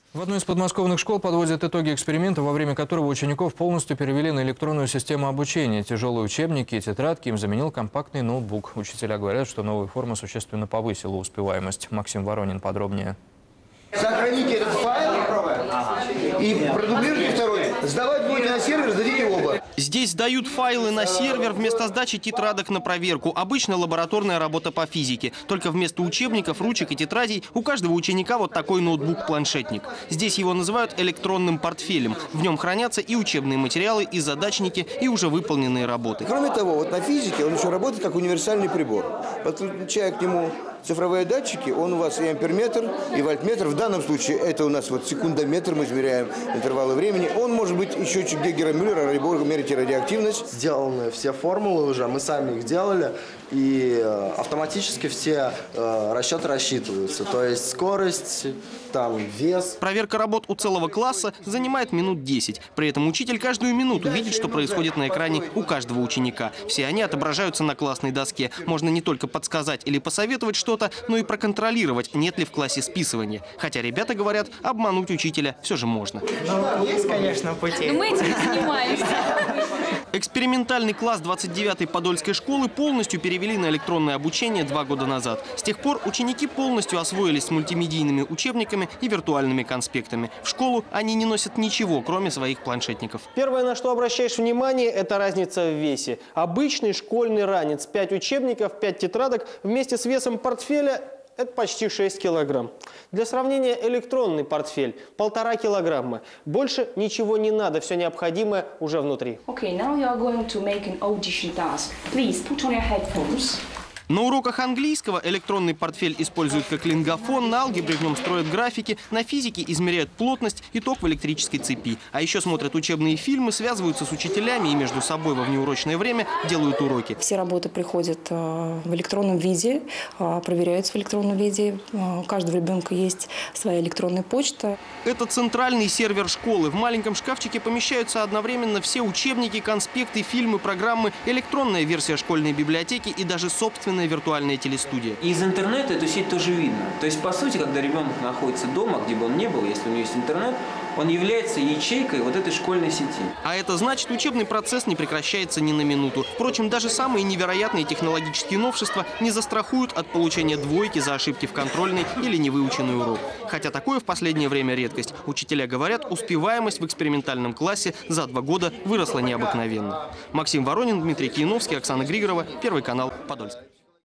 В одной из подмосковных школ подводят итоги эксперимента, во время которого учеников полностью перевели на электронную систему обучения. Тяжелые учебники и тетрадки им заменил компактный ноутбук. Учителя говорят, что новая форма существенно повысила успеваемость. Максим Воронин подробнее. Сохраните этот файл и продублируйте второй. Сдавать будете на сервер, сдадите оба. Здесь сдают файлы на сервер вместо сдачи тетрадок на проверку. Обычно лабораторная работа по физике. Только вместо учебников, ручек и тетрадей у каждого ученика вот такой ноутбук-планшетник. Здесь его называют электронным портфелем. В нем хранятся и учебные материалы, и задачники, и уже выполненные работы. Кроме того, вот на физике он еще работает как универсальный прибор. Подключая к нему цифровые датчики, он у вас и амперметр, и вольтметр. В данном случае это у нас вот секундометр, мы измеряем интервалы времени. Он может быть и счетчик Гейгера-Мюллера, ради бога, мерите радиоактивность. Сделаны все формулы уже, мы сами их делали, и автоматически все расчеты рассчитываются. То есть скорость, там, вес. Проверка работ у целого класса занимает минут 10. При этом учитель каждую минуту видит, что происходит на экране у каждого ученика. Все они отображаются на классной доске. Можно не только подсказать или посоветовать что-то, но и проконтролировать, нет ли в классе списывания. Хотя ребята говорят, обмануть учителя все же можно. Ну, есть, конечно, пути. Но мы этим занимаемся. Экспериментальный класс 29-й Подольской школы полностью перевели на электронное обучение 2 года назад. С тех пор ученики полностью освоились с мультимедийными учебниками и виртуальными конспектами. В школу они не носят ничего, кроме своих планшетников. Первое, на что обращаешь внимание, это разница в весе. Обычный школьный ранец, 5 учебников, 5 тетрадок вместе с весом портфеля – это почти 6 килограмм. Для сравнения, электронный портфель – 1,5 килограмма. Больше ничего не надо, все необходимое уже внутри. Okay, now you are going to make an audition task. Please put on your headphones. На уроках английского электронный портфель используют как лингофон, на алгебре в нем строят графики, на физике измеряют плотность и ток в электрической цепи. А еще смотрят учебные фильмы, связываются с учителями и между собой во внеурочное время делают уроки. Все работы приходят в электронном виде, проверяются в электронном виде. У каждого ребенка есть своя электронная почта. Это центральный сервер школы. В маленьком шкафчике помещаются одновременно все учебники, конспекты, фильмы, программы, электронная версия школьной библиотеки и даже собственная виртуальная телестудия. Из интернета эту сеть тоже видно. То есть, по сути, когда ребенок находится дома, где бы он ни был, если у него есть интернет, он является ячейкой вот этой школьной сети. А это значит, учебный процесс не прекращается ни на минуту. Впрочем, даже самые невероятные технологические новшества не застрахуют от получения двойки за ошибки в контрольной или невыученный урок. Хотя такое в последнее время редкость. Учителя говорят, успеваемость в экспериментальном классе за 2 года выросла необыкновенно. Максим Воронин, Дмитрий Кияновский, Оксана Григорова, Первый канал, Подольск.